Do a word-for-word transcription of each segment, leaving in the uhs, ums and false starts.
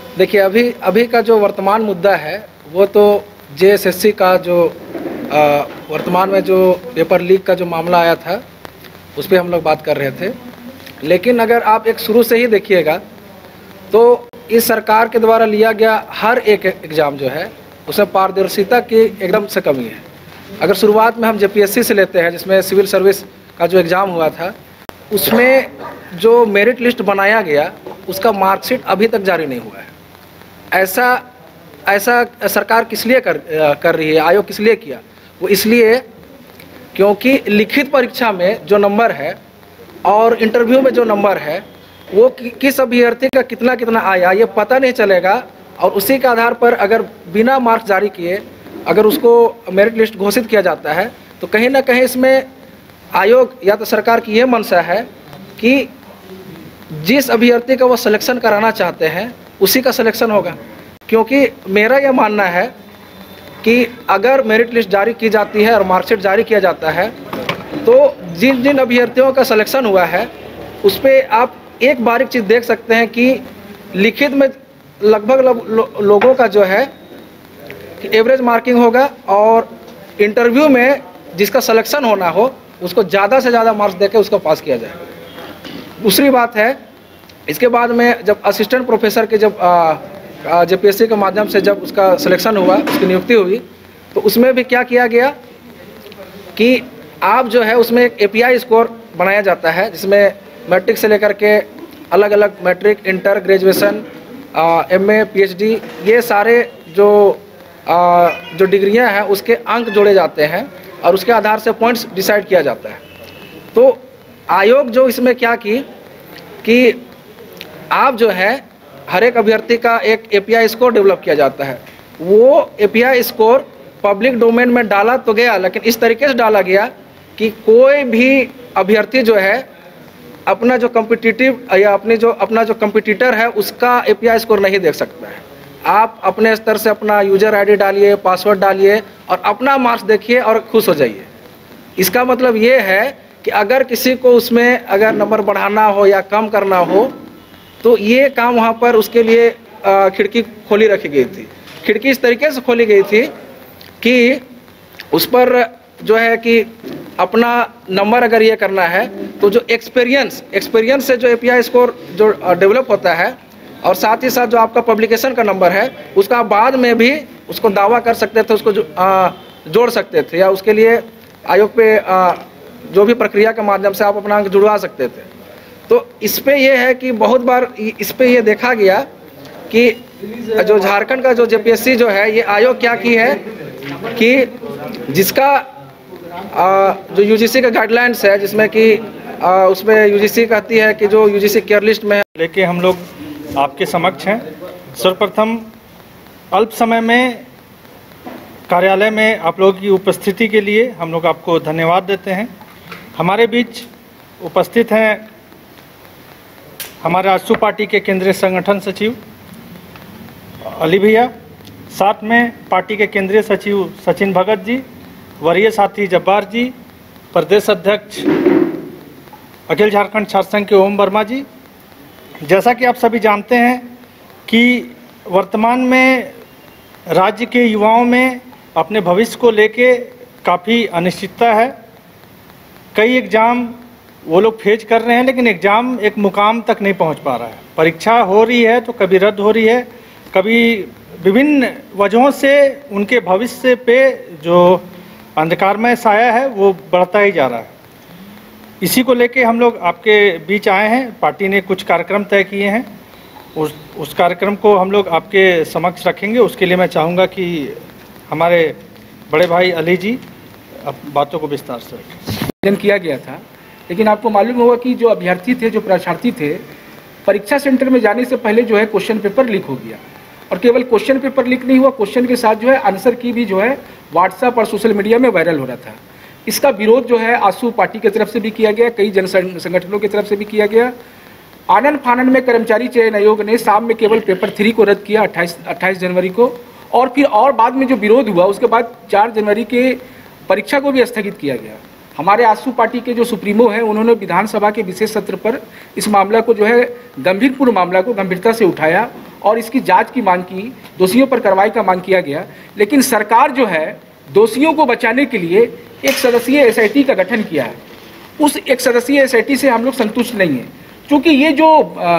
देखिए, अभी अभी का जो वर्तमान मुद्दा है वो तो जे एस एस सी का जो आ, वर्तमान में जो पेपर लीक का जो मामला आया था उस पर हम लोग बात कर रहे थे। लेकिन अगर आप एक शुरू से ही देखिएगा तो इस सरकार के द्वारा लिया गया हर एक एग्ज़ाम जो है उसमें पारदर्शिता की एकदम से कमी है। अगर शुरुआत में हम जे पी एस सी से लेते हैं, जिसमें सिविल सर्विस का जो एग्ज़ाम हुआ था, उसमें जो मेरिट लिस्ट बनाया गया उसका मार्कशीट अभी तक जारी नहीं हुआ है। ऐसा ऐसा सरकार किस लिए कर कर रही है, आयोग किस लिए किया? वो इसलिए क्योंकि लिखित परीक्षा में जो नंबर है और इंटरव्यू में जो नंबर है वो कि, किस अभ्यर्थी का कितना कितना आया ये पता नहीं चलेगा, और उसी के आधार पर अगर बिना मार्क्स जारी किए अगर उसको मेरिट लिस्ट घोषित किया जाता है तो कहीं ना कहीं इसमें आयोग या तो सरकार की ये मंशा है कि जिस अभ्यर्थी का वो सिलेक्शन कराना चाहते हैं उसी का सिलेक्शन होगा। क्योंकि मेरा यह मानना है कि अगर मेरिट लिस्ट जारी की जाती है और मार्कशीट जारी किया जाता है तो जिन जिन अभ्यर्थियों का सिलेक्शन हुआ है उस पर आप एक बारीक चीज़ देख सकते हैं कि लिखित में लगभग लो, लो, लोगों का जो है कि एवरेज मार्किंग होगा, और इंटरव्यू में जिसका सिलेक्शन होना हो उसको ज़्यादा से ज़्यादा मार्क्स देकर उसको पास किया जाए। दूसरी बात है, इसके बाद में जब असिस्टेंट प्रोफेसर के जब जे पी एस सी के माध्यम से जब उसका सिलेक्शन हुआ, उसकी नियुक्ति हुई, तो उसमें भी क्या किया गया कि आप जो है उसमें एक ए पी आई स्कोर बनाया जाता है, जिसमें मैट्रिक से लेकर के अलग अलग matric, inter, graduation, M A, P H D, ये सारे जो आ, जो डिग्रियां हैं उसके अंक जोड़े जाते हैं और उसके आधार से पॉइंट्स डिसाइड किया जाता है। तो आयोग जो इसमें क्या की कि आप जो है हर एक अभ्यर्थी का एक A P I score develop किया जाता है। वो A P I score public domain में डाला तो गया, लेकिन इस तरीके से डाला गया कि कोई भी अभ्यर्थी जो है अपना जो कम्पिटिटिव या अपने जो अपना जो कम्पिटिटर है उसका ए पी आई स्कोर नहीं देख सकता है। आप अपने स्तर से अपना यूजर आई डी डालिए, पासवर्ड डालिए और अपना मार्क्स देखिए और खुश हो जाइए। इसका मतलब ये है कि अगर किसी को उसमें अगर नंबर बढ़ाना हो या कम करना हो तो ये काम वहाँ पर उसके लिए खिड़की खोली रखी गई थी। खिड़की इस तरीके से खोली गई थी कि उस पर जो है कि अपना नंबर अगर ये करना है तो जो एक्सपीरियंस एक्सपीरियंस से जो ए पी आई स्कोर जो डेवलप होता है और साथ ही साथ जो आपका पब्लिकेशन का नंबर है उसका आप बाद में भी उसको दावा कर सकते थे, उसको जो, आ, जोड़ सकते थे, या उसके लिए आयोग पे आ, जो भी प्रक्रिया के माध्यम से आप अपना अंक जुड़वा सकते थे। तो इस पे ये है कि बहुत बार इस पे ये देखा गया कि जो झारखंड का जो जे पी एस सी जो है ये आयोग क्या की है कि जिसका आ, जो यू जी सी का गाइडलाइंस है, जिसमें कि उसमें यू जी सी कहती है कि जो U G C care list में लेके हम लोग आपके समक्ष हैं। सर्वप्रथम अल्प समय में कार्यालय में आप लोगों की उपस्थिति के लिए हम लोग आपको धन्यवाद देते हैं। हमारे बीच उपस्थित हैं हमारे आजसू पार्टी के केंद्रीय संगठन सचिव अली भैया, साथ में पार्टी के केंद्रीय सचिव सचिन भगत जी, वरीय साथी जब्बार जी, प्रदेश अध्यक्ष अखिल झारखंड छात्र संघ के ओम वर्मा जी। जैसा कि आप सभी जानते हैं कि वर्तमान में राज्य के युवाओं में अपने भविष्य को लेके काफ़ी अनिश्चितता है। कई एग्ज़ाम वो लोग फेज कर रहे हैं, लेकिन एग्ज़ाम एक मुकाम तक नहीं पहुंच पा रहा है। परीक्षा हो रही है तो कभी रद्द हो रही है, कभी विभिन्न वजहों से उनके भविष्य पे जो अंधकारमय साया है वो बढ़ता ही जा रहा है। इसी को लेके हम लोग आपके बीच आए हैं। पार्टी ने कुछ कार्यक्रम तय किए हैं, उस उस कार्यक्रम को हम लोग आपके समक्ष रखेंगे। उसके लिए मैं चाहूँगा कि हमारे बड़े भाई अली जी अब बातों को विस्तार से रखें। किया गया था, लेकिन आपको मालूम होगा कि जो अभ्यर्थी थे, जो परीक्षार्थी थे, परीक्षा सेंटर में जाने से पहले जो है क्वेश्चन पेपर लीक हो गया। और केवल क्वेश्चन पेपर लीक नहीं हुआ, क्वेश्चन के साथ जो है आंसर की भी जो है व्हाट्सएप और सोशल मीडिया में वायरल हो रहा था। इसका विरोध जो है आजसू पार्टी की तरफ से भी किया गया, कई जन संगठनों की तरफ से भी किया गया। आनन फानन में कर्मचारी चयन आयोग ने शाम में केवल पेपर थ्री को रद्द किया अट्ठाईस अट्ठाईस जनवरी को, और फिर और बाद में जो विरोध हुआ उसके बाद चार जनवरी के परीक्षा को भी स्थगित किया गया। हमारे आजसू पार्टी के जो सुप्रीमो हैं उन्होंने विधानसभा के विशेष सत्र पर इस मामला को जो है गंभीरपूर्ण मामला को गंभीरता से उठाया और इसकी जांच की मांग की, दोषियों पर कार्रवाई का मांग किया गया। लेकिन सरकार जो है दोषियों को बचाने के लिए एक सदस्यीय एस आई टी का गठन किया है। उस एक सदस्यीय एस आई टी से हम लोग संतुष्ट नहीं हैं, क्योंकि ये जो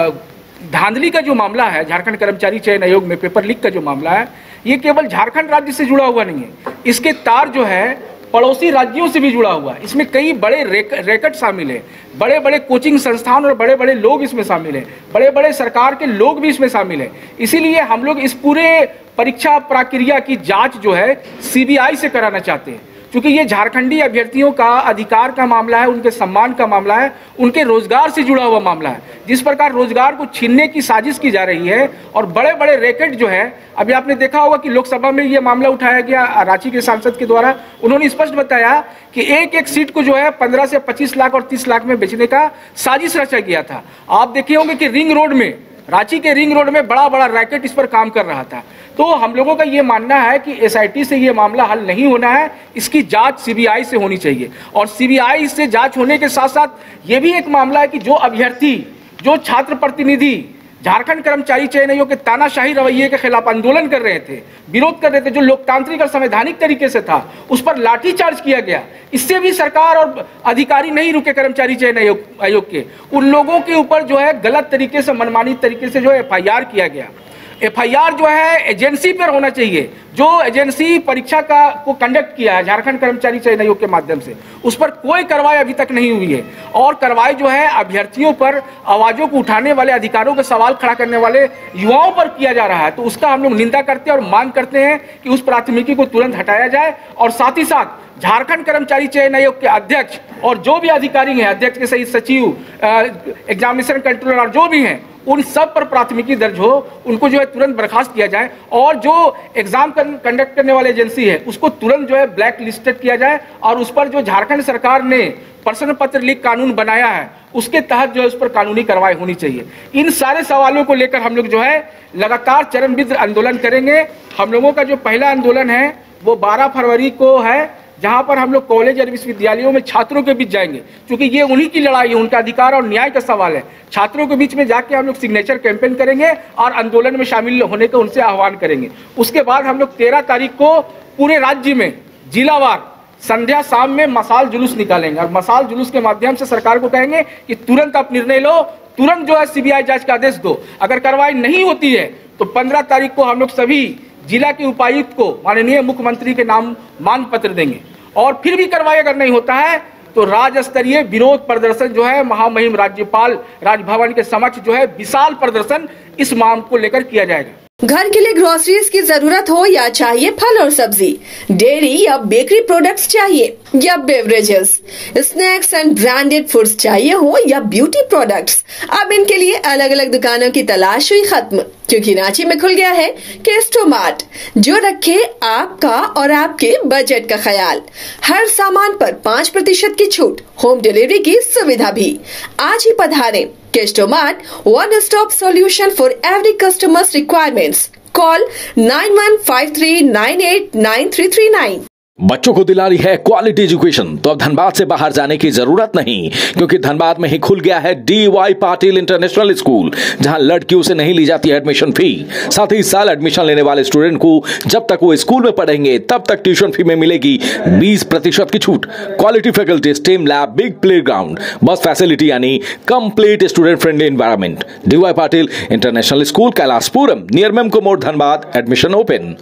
धांधली का जो मामला है झारखंड कर्मचारी चयन आयोग में पेपर लीक का जो मामला है, ये केवल झारखंड राज्य से जुड़ा हुआ नहीं है, इसके तार जो है पड़ोसी राज्यों से भी जुड़ा हुआ है। इसमें कई बड़े रेक, रैकेट शामिल हैं, बड़े बड़े कोचिंग संस्थान और बड़े बड़े लोग इसमें शामिल हैं, बड़े बड़े सरकार के लोग भी इसमें शामिल हैं। इसीलिए हम लोग इस पूरे परीक्षा प्रक्रिया की जांच जो है सी बी आई से कराना चाहते हैं, क्योंकि ये झारखंडी अभ्यर्थियों का अधिकार का मामला है, उनके सम्मान का मामला है, उनके रोजगार से जुड़ा हुआ मामला है। जिस प्रकार रोजगार को छीनने की साजिश की जा रही है और बड़े बड़े रैकेट जो है, अभी आपने देखा होगा कि लोकसभा में ये मामला उठाया गया रांची के सांसद के द्वारा, उन्होंने स्पष्ट बताया कि एक एक सीट को जो है पंद्रह से पच्चीस लाख और तीस लाख में बेचने का साजिश रचा गया था। आप देखे होंगे कि रिंग रोड में, रांची के रिंग रोड में बड़ा बड़ा रैकेट इस पर काम कर रहा था। तो हम लोगों का ये मानना है कि एस आई टी से ये मामला हल नहीं होना है, इसकी जांच सी बी आई से होनी चाहिए। और सी बी आई से जांच होने के साथ साथ ये भी एक मामला है कि जो अभ्यर्थी, जो छात्र प्रतिनिधि झारखंड कर्मचारी चयन आयोग के तानाशाही रवैये के खिलाफ आंदोलन कर रहे थे, विरोध कर रहे थे, जो लोकतांत्रिक और संवैधानिक तरीके से था, उस पर लाठीचार्ज किया गया। इससे भी सरकार और अधिकारी नहीं रुके कर्मचारी चयन आयोग आयोग के, उन लोगों के ऊपर जो है गलत तरीके से, मनमानी तरीके से जो एफ आई आर किया गया। एफ आई आर जो है एजेंसी पर होना चाहिए, जो एजेंसी परीक्षा का को कंडक्ट किया है झारखंड कर्मचारी चयन आयोग के माध्यम से, उस पर कोई कार्रवाई अभी तक नहीं हुई है। और कार्रवाई जो है अभ्यर्थियों पर, आवाजों को उठाने वाले, अधिकारों के सवाल खड़ा करने वाले युवाओं पर किया जा रहा है। तो उसका हम लोग निंदा करते हैं और मांग करते हैं कि उस प्राथमिकी को तुरंत हटाया जाए। और साथ ही साथ झारखंड कर्मचारी चयन आयोग के अध्यक्ष और जो भी अधिकारी हैं, अध्यक्ष के सहित सचिव, एग्जामिनेशन कंट्रोलर और जो भी हैं, उन सब पर प्राथमिकी दर्ज हो, उनको जो है तुरंत बर्खास्त किया जाए। और जो एग्जाम कंडक्ट करने वाली एजेंसी है उसको तुरंत जो है ब्लैक लिस्टेड किया जाए और उस पर जो झारखंड सरकार ने प्रश्न पत्र लीक कानून बनाया है उसके तहत जो है उस पर कानूनी कार्रवाई होनी चाहिए। इन सारे सवालों को लेकर हम लोग जो है लगातार चरणबद्ध आंदोलन करेंगे। हम लोगों का जो पहला आंदोलन है वो बारह फरवरी को है, जहां पर हम लोग कॉलेज और विश्वविद्यालयों में छात्रों के बीच जाएंगे, क्योंकि ये उन्हीं की लड़ाई है, उनका अधिकार और न्याय का सवाल है। छात्रों के बीच में जाके हम लोग सिग्नेचर कैंपेन करेंगे और आंदोलन में शामिल होने का उनसे आह्वान करेंगे। उसके बाद हम लोग तेरह तारीख को पूरे राज्य में जिलावार संध्या शाम में मसाल जुलूस निकालेंगे और मसाल जुलूस के माध्यम से सरकार को कहेंगे कि तुरंत आप निर्णय लो, तुरंत जो है सी बी आई जांच का आदेश दो। अगर कार्रवाई नहीं होती है तो पंद्रह तारीख को हम लोग सभी जिला के उपायुक्त को माननीय मुख्यमंत्री के नाम मांग पत्र देंगे। और फिर भी कार्रवाई अगर नहीं होता है तो राज्य स्तरीय विरोध प्रदर्शन जो है महामहिम राज्यपाल राजभवन के समक्ष जो है विशाल प्रदर्शन इस मांग को लेकर किया जाएगा। घर के लिए ग्रोसरीज की जरूरत हो या चाहिए फल और सब्जी, डेयरी या बेकरी प्रोडक्ट्स चाहिए या beverages, snacks and branded foods चाहिए हो या ब्यूटी प्रोडक्ट्स, अब इनके लिए अलग अलग दुकानों की तलाश हुई खत्म, क्योंकि रांची में खुल गया है केस्टोमार्ट, जो रखे आपका और आपके बजट का ख्याल। हर सामान पर पाँच प्रतिशत की छूट, होम डिलीवरी की सुविधा भी। आज ही पधारें Kestomart, one stop solution for every customers requirements. Call nine one five three nine eight nine three three nine. बच्चों को दिला रही है क्वालिटी एजुकेशन, तो अब धनबाद से बाहर जाने की जरूरत नहीं, क्योंकि धनबाद में ही खुल गया है D Y Patil international school, जहां लड़कियों से नहीं ली जाती है एडमिशन फी। साथ ही इस साल एडमिशन लेने वाले स्टूडेंट को जब तक वो स्कूल में पढ़ेंगे तब तक ट्यूशन फी में मिलेगी बीस प्रतिशत की छूट। Quality faculty, STEM lab, big play ground, bus facility यानी complete student friendly environment. D Y Patil international school, Kailashpuram, near Memco मोड़, Dhanbad. Admission open.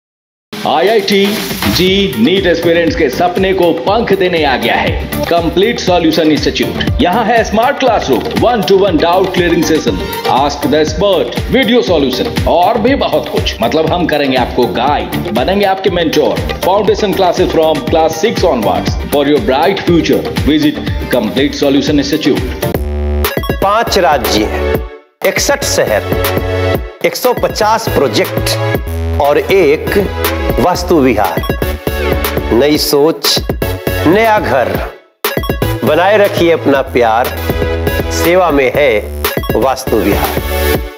I I T JEE NEET aspirants के सपने को पंख देने आ गया है कंप्लीट सॉल्यूशन इंस्टीट्यूट। यहाँ है smart classroom, one to one doubt clearing session, ask the expert, video solution और भी बहुत कुछ। मतलब हम करेंगे आपको गाइड, बनेंगे आपके mentor. Foundation classes from class six onwards for your bright future. Visit complete solution institute. पांच राज्य, इकसठ शहर, एक सौ पचास प्रोजेक्ट और एक वास्तु विहार। नई सोच, नया घर, बनाए रखिए अपना प्यार, सेवा में है वास्तु विहार।